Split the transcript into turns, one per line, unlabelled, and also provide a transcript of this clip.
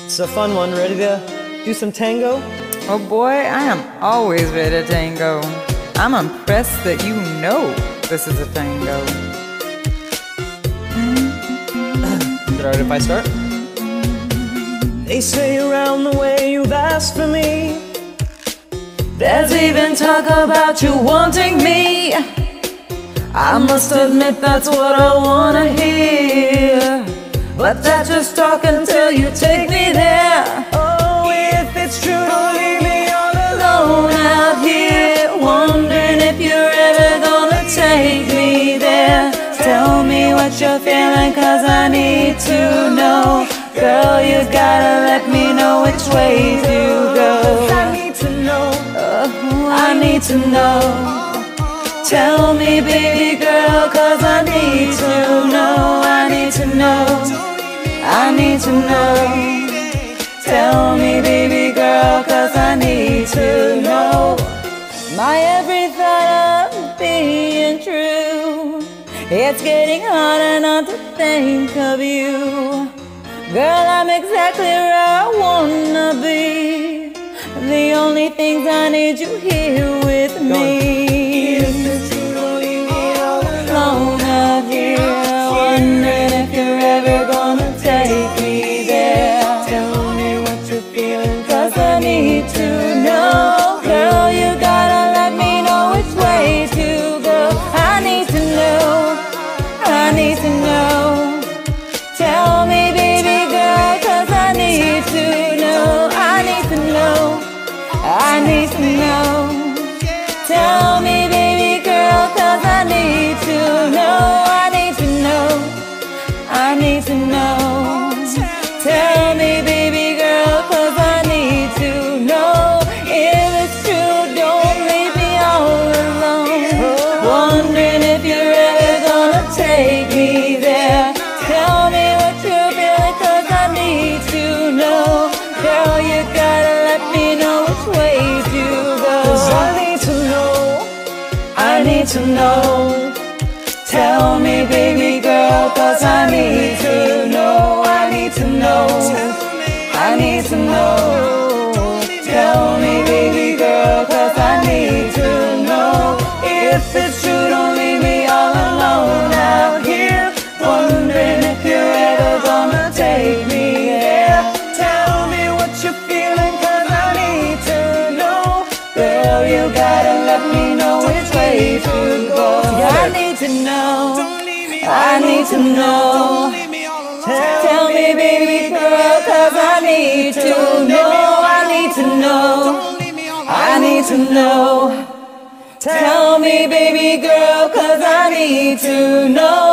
It's a fun one. Ready to do some tango?
Oh boy, I am always ready to tango. I'm impressed that you know this is a tango.
Is it alright if I start? They say around the way you've asked for me,
there's even talk about you wanting me. I must admit that's what I wanna hear, but that's just talk until you take me there.
oh, if it's true, don't leave me all
Alone out here, wondering if you're ever gonna take me there. Tell me what you're feeling, 'cause I need to know. Girl, you gotta let me know which way to go.
I need to know.
I need to know. Tell me, baby girl, 'cause I need to know. I need to know. I need to know. Tell me, baby girl, 'cause I need to know. My every thought of being true, it's getting harder not to think of you. Girl, I'm exactly where I wanna be. The only things I need you here with me.
If it's true, don't leave me all
Alone out here, wondering if you're ever gonna take me there.
Tell me what you're feeling,
'Cause I need to know. Girl, you gotta let me know which way to go. I need to know. I need to know. Tell me, baby girl, 'cause I need to know. I need to know. I need to know. Tell me, baby girl, 'cause I need to know. I need to know. I need to know. Tell me, baby girl, 'cause I need to know. If it's true, don't leave me all alone. Wondering if you're ever gonna take me there. Tell me what you're feeling, 'cause I need to know. Girl, you gotta let me know which way to go.
'cause I need to know.
I need to know. Tell me, baby girl, 'cause I need to know. I need to know. I need to know. Tell me, baby girl, 'cause I need to know. If it's true, don't leave me all alone out here, wondering if you're ever gonna take me there.
Tell me what you're feeling, 'cause I need to know.
Girl, you gotta let me know which way to go. I need to know. I need to know. Tell me, baby girl, 'cause I need to know. I need to know. I need to know. Tell me, baby girl, 'cause I need to know.